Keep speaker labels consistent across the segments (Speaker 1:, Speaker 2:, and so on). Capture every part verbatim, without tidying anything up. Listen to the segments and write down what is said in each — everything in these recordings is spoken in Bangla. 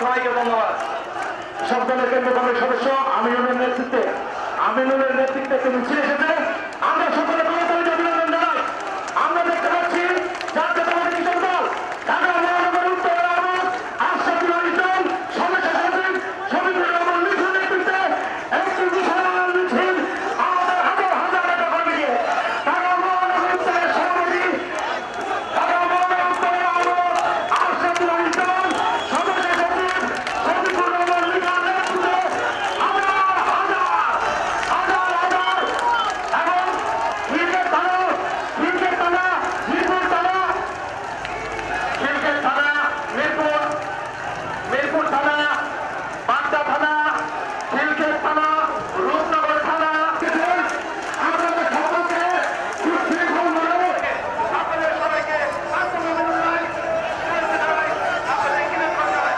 Speaker 1: সবাইকে ধন্যবাদ। সব দলের কেন্দ্র কমিটির সদস্য আমিনুলের নেতৃত্বে আমিনুলের নেতৃত্বে একটি মিছিল এসেছে। আমরা সকলে কর্মচারীদের অভিনন্দন জানাই। আমরা দেখতে পাচ্ছি জাতীয়তাবাদী কিশোর দল ঢাকা মহানগর উত্তর আহমদ আশরাফুল ইসলাম সদস্য সচিব শফিকুর রহমান মিঠুর নেতৃত্বে একটি বিশাল মিছিল আমাদের হাজার হাজার নেতা কর্মী নিয়ে ঢাকা মহানগর উত্তরের সভাপতি ঢাকা মহানগর উত্তর আহমদ আশরাফুল ইসলাম সদস্য সচিব শফিকুর রহমান মিঠুর নেতৃত্বে হাজার হাজার হাজার হাজার এবং ক্রিকেট থানা ক্রিকেট থানা মিরপুর থানা ক্রিকেট থানা মিরপুর মিরপুর থানা বাড্ডা থানা ক্রিকেট থানা রূপনগর থানা আপনাদের সকলকে সুশৃঙ্খল ভাবে আপনাদের সবাইকে আন্তরিক জানাই আপনাদের কিনে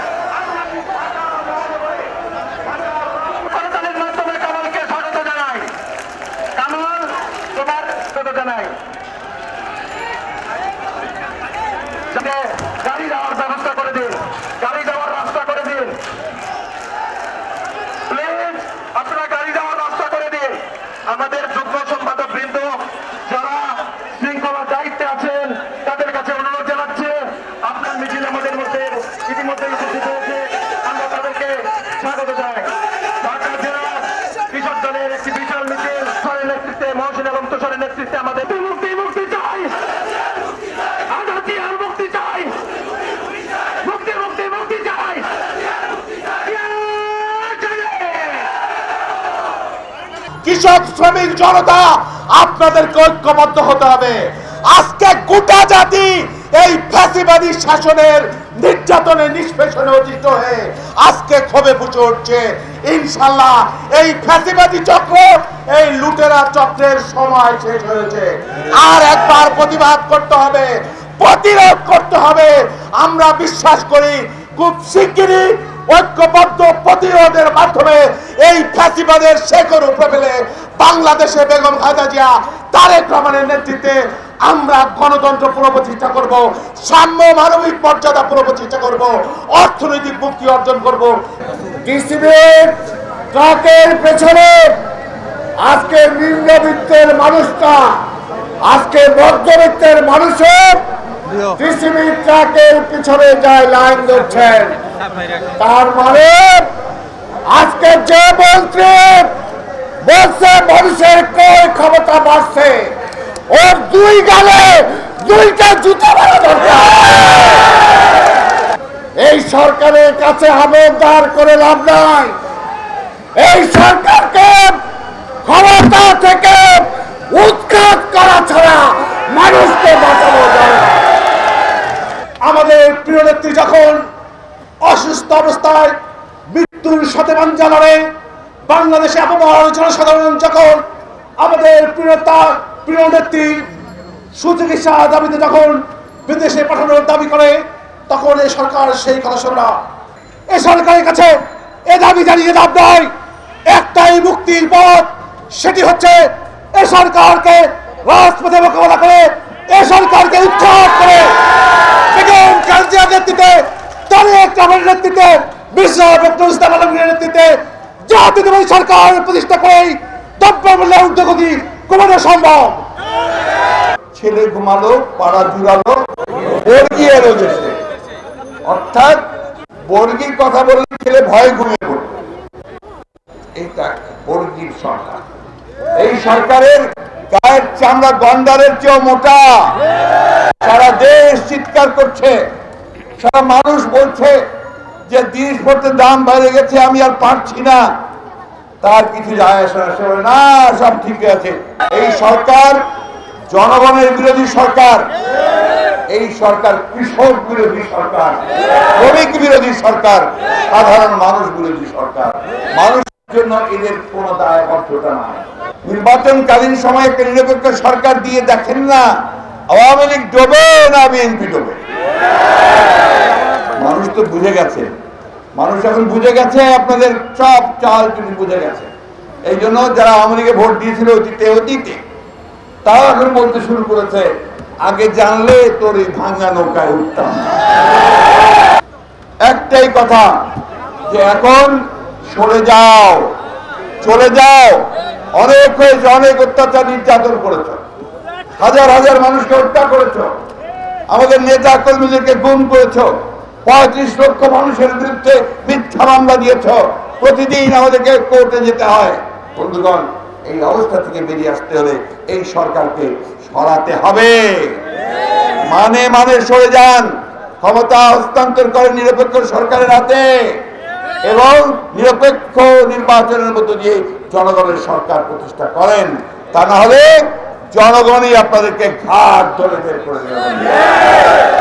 Speaker 1: করতালের মাধ্যমে কামালকে স্বাগত জানাই। কামাল তোমার স্বাগত জানাই। গাড়ি যাওয়ার ব্যবস্থা করে দিন, গাড়ি যাওয়ার রাস্তা করে দিন, প্লিজ আপনারা গাড়ি যাওয়ার রাস্তা করে দিন। আমাদের যুগ্ম সম্পাদক বৃন্দ যারা শৃঙ্খলার দায়িত্বে আছেন তাদের কাছে অনুরোধ জানাচ্ছে আপনার মিছিল আমাদের মধ্যে ইতিমধ্যে উপস্থিত হয়েছে, আমরা তাদেরকে স্বাগত জানাই। ঢাকা জেলা কৃষক দলের একটি বিশাল মিছিল সরের নেতৃত্বে মহসিন এবং তুষারের নেতৃত্বে আমাদের মুক্তি মুক্তি চাই, আজাদি আর মুক্তি চাই, মুক্তি মুক্তি মুক্তি চাই।
Speaker 2: কৃষক শ্রমিক জনতা আপনাদেরকে ঐক্যবদ্ধ হতে হবে। আজকে গোটা জাতি এই ফ্যাসিবাদী শাসনের নির্যাতনে নিষ্পেষণে অতীত হয়ে আজকে ক্ষোভে ফুটে উঠছে। ইনশাল্লাহ এই ফ্যাসিবাদী চক্র এই লুটেরা চক্রের সময় শেষ হয়েছে। আর একবার প্রতিবাদ করতে হবে, প্রতিরোধ করতে হবে। আমরা বিশ্বাস করি খুব শিগগিরই ঐক্যবদ্ধ প্রতিরোধের মাধ্যমে এই ফ্যাসিবাদের শেকড় উপড়ে ফেলে বাংলাদেশে বেগম খালেদা জিয়া তারেক রহমানের নেতৃত্বে আমরা গণতন্ত্র পুনঃপ্রতিষ্ঠা করব, সাম্য মানবিক মর্যাদা পুনঃপ্রতিষ্ঠা করব, অর্থনৈতিক মুক্তি অর্জন করব।
Speaker 3: টিসিবির ট্রাকের পেছনে আজকে নিম্নবিত্তের মানুষটা, আজকে মধ্যবিত্তের মানুষও টিসিবি ট্রাকের পিছনে যায় লাইন ধরছেন। তার মানে আজকে যে মন্ত্রী বলছে মানুষের ক্রয় ক্ষমতা বাড়ছে, ওর দুই গালে দুইটা জুতো মারা দরকার। এই সরকারের কাছে আবেদন করে লাভ নাই। এই সরকারকে ক্ষমতা থেকে উৎখাত করা ছাড়া মানুষকে বাঁচানো যায় না।
Speaker 2: আমাদের প্রিয় নেত্রী যখন অসুস্থ অবস্থায় মৃত্যুর সাথে পাঞ্জা লড়ে, বাংলাদেশে আপামর জনসাধারণ যখন আমাদের প্রিয়তা প্রিয় নেত্রীর সুচিকিৎসা দাবিতে যখন বিদেশে পাঠানোর দাবি করে, তখন এই সরকার সেই কথা শোনে না। এই সরকারের কাছে এ দাবি জানিয়ে লাভ নয়। একটাই মুক্তির পথ, সেটি হচ্ছে এ সরকারকে রাজপথে মোকাবেলা করে, এ সরকারকে উৎখাত করে বেগম খালেদা জিয়ার নেতৃত্বে, তারেক রহমানের নেতৃত্বে, মির্জা ফখরুল ইসলাম আলমগীরের নেতৃত্বে জাতীয়তাবাদী সরকার প্রতিষ্ঠা করেই দ্রব্যমূল্যের ঊর্ধ্বগতি কমানো সম্ভব।
Speaker 3: ছেলে ঘুমালো, পাড়া জুড়ালো, বর্গি এলো দেশে। অর্থাৎ বর্গির কথা বললে ছেলে ভয়ে ঘুমিয়ে পড়ল। এইটা বর্গির সরকার। এই সরকারের গায়ের চামড়া গন্ডারের চেয়েও মোটা। সারা দেশ চিৎকার করছে, সারা মানুষ বলছে যে জিনিসপত্রের দাম বেড়ে গেছে, আমি আর পারছি না। তার কিছু যায় আসে না, সব ঠিক আছে। এই সরকার জনগণের বিরোধী সরকার, এই সরকার কৃষক বিরোধী সরকার, শ্রমিক বিরোধী সরকার, সাধারণ মানুষ বিরোধী সরকার। মানুষের জন্য এদের কোনো দায়বদ্ধতা নাই। নির্বাচনকালীন সময় একটা নিরপেক্ষ সরকার দিয়ে দেখেন না আওয়ামী লীগ ডোবে না বিএনপি ডোবে। মানুষ তো বুঝে গেছে, মানুষ এখন বুঝে গেছে, আপনাদের সব চাল চুলি বুঝে গেছে। এই জন্য যারা আওয়ামী লীগে ভোট দিয়েছিল অতীতে অতীতে তাও এখন বলতে শুরু করেছে, আগে জানলে তোর এই ভাঙা নৌকায় উঠতাম। একটাই কথা, যে এখন সরে যাও, চলে যাও। অনেক হয়েছে, অনেক অত্যাচার নির্যাতন করেছ, হাজার হাজার মানুষকে হত্যা করেছ, আমাদের নেতা কর্মীদেরকে গুম করেছ, পঁয়ত্রিশ লক্ষ মানুষের বিরুদ্ধে মিথ্যা মামলা দিয়েছ, প্রতিদিন আমাদেরকে কোর্টে যেতে হয়। বন্ধুগণ, এই অবস্থা থেকে বেরিয়ে আসতে হলে এই সরকারকে সরাতে হবে। মানে মানে সরে যান, ক্ষমতা হস্তান্তর করেন নিরপেক্ষ সরকারের হাতে এবং নিরপেক্ষ নির্বাচনের মধ্য দিয়ে জনগণের সরকার প্রতিষ্ঠা করেন। তা না হলে জনগণই আপনাদেরকে ঘাট ধরে বের করে দেবে।